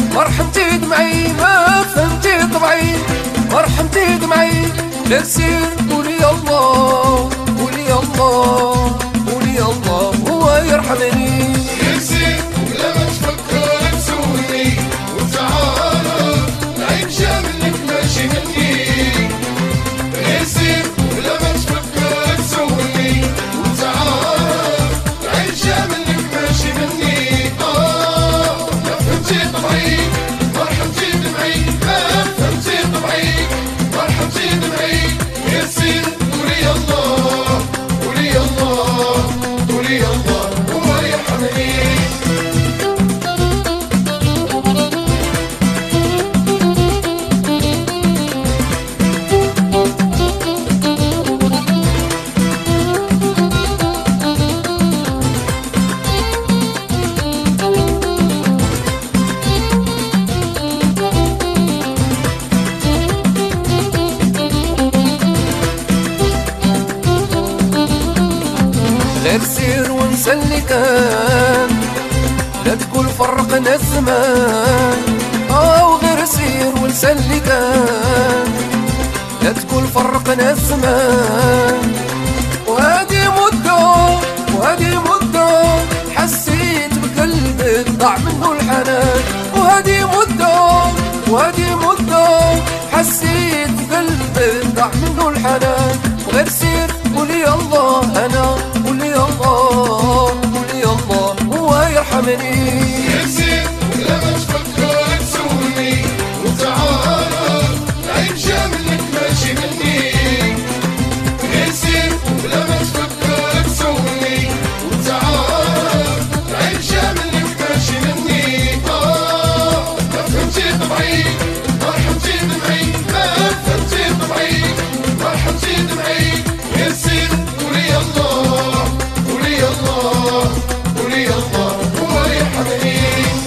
مرحمتي دمعي ما فهمتي طبعي، مرحمتي دمعي غير سير قولي الله، قولي الله، قولي الله هو يرحمني. غير سير ولا ما تفكر تسولني وتعارف العيب جا منك ماشي مني. غير سير ولا ما تفكر تسولني وتعارف العيب جا منك ماشي مني. ما فهمتي طبعي مرحمتي دمعي، ما فهمتي طبعي مرحمتي دمعي. غير سير قولي الله، قولي الله، قولي الله هو يرحمني. غير سير وانسى اللي كان، لا تقول فرقنا الزمان. وغير سير وانسى اللي كان، لا تقول فرقنا الزمان. وهذه مدة وهذه مدة حسيت بقلبك ضاع منه الحنان. وهذه مدة وهذه مدة حسيت بقلبك ضاع منه الحنان. وغير سير قولي الله أنا، قولي الله، قولي الله هو يرحمني. غير سير ولا ما تفكر تسولني وتعارف العيب جا منك ماشي مني. غير سير ولا ما تفكر تسولني وتعارف العيب جا منك ماشي مني. ما فهمتي طبعي مرحمتي دمعي، ما فهمتي طبعي مرحمتي دمعي. غير سير قولي الله، قولي الله، قولي الله هو يرحمني.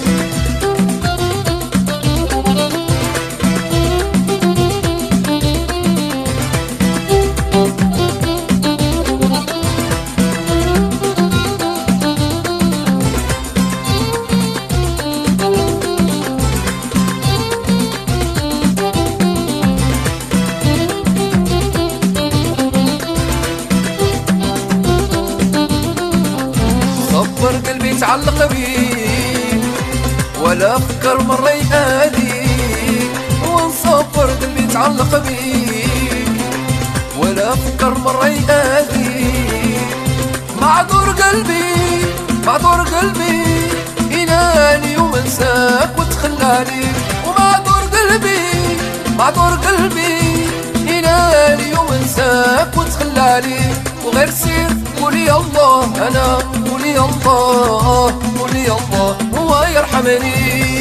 صبر قلبي تعلق بيك ولا فكر مرة يأذيك. ونصبر قلبي تعلق بيك ولا فكر مرة يأذيك. معذور قلبي معذور قلبي ينالي ومنساك وتخلالي. ومعذور قلبي معذور قلبي ينالي ومنساك وتخلالي. وغير سير قولي الله أنا، قولي الله، قولي الله هو يرحمني.